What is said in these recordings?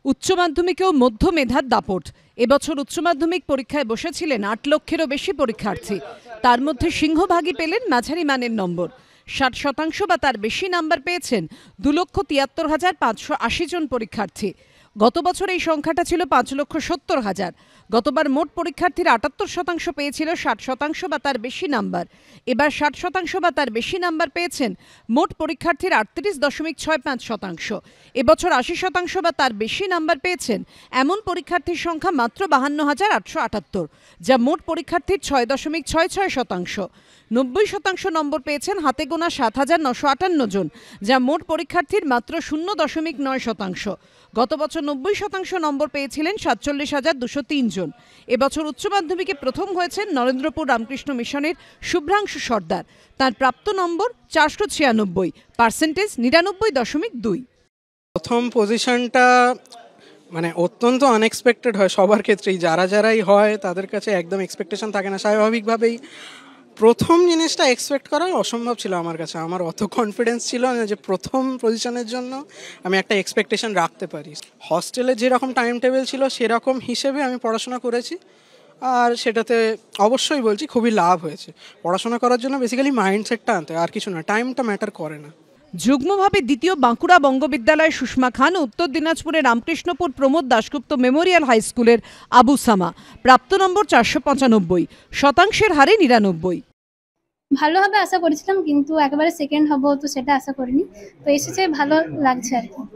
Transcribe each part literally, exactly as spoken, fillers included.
উচ্চ মাধ্যমিকেও মধ্য মেধার দাপট। এবছর উচ্চ মাধ্যমিক পরীক্ষায় বসেছিলেন আট লক্ষেরও বেশি পরীক্ষার্থী। তার মধ্যে সিংহভাগই পেলেন মাঝারি মানের নম্বর। ষাট শতাংশ বা তার বেশি নাম্বার পেয়েছেন দু লক্ষ তিয়াত্তর হাজার পাঁচশো আশি জন পরীক্ষার্থী। গত বছর এই সংখ্যাটা ছিল পাঁচ লক্ষ সত্তর হাজার। গতবার মোট পরীক্ষার্থীর আটাত্তর শতাংশ পেয়েছিল ষাট শতাংশ বা তার বেশি নাম্বার। এবার ষাট শতাংশ বা তার বেশি নাম্বার পেয়েছেন মোট পরীক্ষার্থীর আটত্রিশ দশমিক ছয় পাঁচ শতাংশ। এবছর আশি শতাংশ বা তার বেশি নাম্বার পেয়েছেন এমন পরীক্ষার্থীর সংখ্যা মাত্র বাহান্ন হাজার আটশো আটাত্তর, যা মোট পরীক্ষার্থীর ছয় দশমিক ছয় ছয় শতাংশ। নব্বই শতাংশ নম্বর পেয়েছেন হাতে গোনা সাত হাজার নশো আটান্ন জন, যা মোট পরীক্ষার্থীর মাত্র শূন্য দশমিক নয় শতাংশ। গত বছর নব্বই শতাংশ নম্বর পেয়েছিলেন সাতচল্লিশ হাজার দুশো তিন জন। এবছর উচ্চ মাধ্যমিকে প্রথম হয়েছেন নরেন্দ্রপুর রামকৃষ্ণ মিশনের শুভ্রাংশু সর্দার। তার প্রাপ্ত নম্বর চারশো ছিয়ানব্বই, পার্সেন্টেজ নিরানব্বই দশমিক দুই। প্রথম পজিশনটা মানে অত্যন্ত আনএক্সপেক্টেড হয় সবার ক্ষেত্রেই, যারা যারাই হয় তাদের কাছে একদম এক্সপেকটেশন থাকে না। স্বাভাবিকভাবেই প্রথম জিনিসটা এক্সপেক্ট করা অসম্ভব ছিল আমার কাছে। আমার অত কনফিডেন্স ছিল না যে প্রথম পজিশনের জন্য আমি একটা এক্সপেকটেশন রাখতে পারি। হস্টেলে যেরকম টাইম টেবিল ছিল সেরকম হিসেবে আমি পড়াশোনা করেছি, আর সেটাতে অবশ্যই বলছি খুবই লাভ হয়েছে। পড়াশোনা করার জন্য বেসিক্যালি মাইন্ডসেটটা আনতে হয়, আর কিছু না, টাইমটা ম্যাটার করে না। যুগ্মভাবে দ্বিতীয় বাঁকুড়া বঙ্গবিদ্যালয়ের সুষমা খান, উত্তর দিনাজপুরের রামকৃষ্ণপুর প্রমোদ দাশগুপ্ত মেমোরিয়াল হাই স্কুলের আবু সামা। প্রাপ্ত নম্বর চারশো পঁচানব্বই, শতাংশের হারে নিরানব্বই। ভালো হবে আশা করেছিলাম, কিন্তু একেবারে সেকেন্ড হব তো সেটা আশা করিনি। তো এসেছে, ভালো লাগছে আর কি।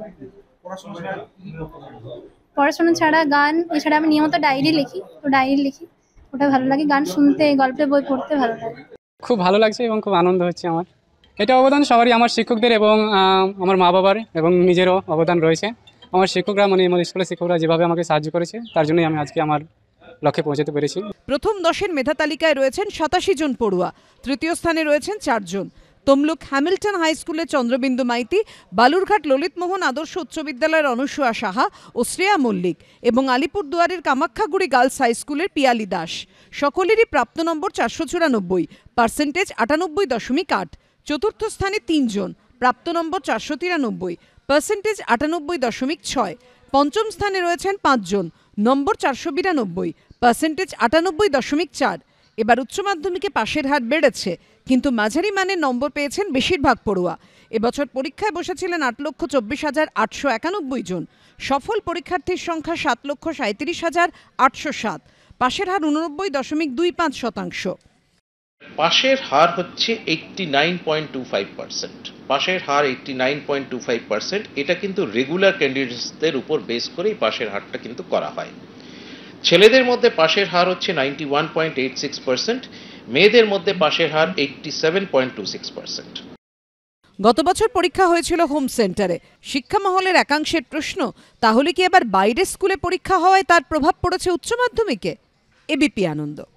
পড়াশোনা ছাড়া গান, এছাড়া আমি নিয়মিত ডায়েরি লিখি, তো ডায়েরি লিখি, ওটা ভালো লাগে। গান শুনতে, গল্পের বই পড়তে ভালো লাগে। খুব ভালো লাগছে এবং খুব আনন্দ হচ্ছে আমার। এটা অবদান সবারই, আমার শিক্ষকদের এবং আমার মা বাবার এবং নিজেরও অবদান রয়েছে। আমার শিক্ষকরা মানে আমার স্কুলের শিক্ষকরা যেভাবে আমাকে সাহায্য করেছে, তার জন্যই আমি আজকে আমার লক্ষ্যে পৌঁছাতে পেরেছি। প্রথম দশের মেধা তালিকায় রয়েছেন সাতাশি জন পড়ুয়া। তৃতীয় স্থানে রয়েছেন চারজন। তমলুক হ্যামিল্টন হাই স্কুলের চন্দ্রবিন্দু মাইতি, বালুরঘাট ললিতমোহন আদর্শ উচ্চ বিদ্যালয়ের অনুসূয়া সাহা ও শ্রেয়া মল্লিক এবং আলিপুরদুয়ারের কামাখ্যাগুড়ি গার্লস হাই স্কুলের পিয়ালি দাস। সকলেরই প্রাপ্ত নম্বর চারশো চুরানব্বই, পার্সেন্টেজ আটানব্বই দশমিক আট। চতুর্থ স্থানে তিনজন, প্রাপ্ত নম্বর চারশো তিরানব্বই, পার্সেন্টেজ আটানব্বই দশমিক ছয়। পঞ্চম স্থানে রয়েছেন পাঁচজন, নম্বর চারশো বিরানব্বই, পার্সেন্টেজ আটানব্বই দশমিক চার। এবার উচ্চ মাধ্যমিকে পাশের হার বেড়েছে, কিন্তু মাঝারি মানের নম্বর পেয়েছেন বেশিরভাগ পড়ুয়া। এবছর পরীক্ষায় বসেছিলেন আট লক্ষ চব্বিশ হাজার আটশো একানব্বই জন। সফল পরীক্ষার্থীর সংখ্যা সাত লক্ষ সাঁত্রিশ হাজার আটশো সাত। পাশের হার উননব্বই দশমিক দুই পাঁচ শতাংশ। পাশের হার হচ্ছে eighty nine point two five percent. পাশের হার eighty nine point two five percent. এটা কিন্তু রেগুলার ক্যান্ডিডেটসদের উপর বেস করেই পাশের হারটা কিন্তু করা হয়। ছেলেদের মধ্যে পাশের হার হচ্ছে ninety one point eight six percent, মেয়েদের মধ্যে পাশের হার eighty seven point two six percent. গত বছর পরীক্ষা হয়েছিল হোম সেন্টারে। শিক্ষা মহলের একাংশের প্রশ্ন, তাহলে কি এবার বাইরের স্কুলে পরীক্ষা হওয়ায় তার প্রভাব পড়েছে উচ্চ মাধ্যমিকে? এবিপি আনন্দ।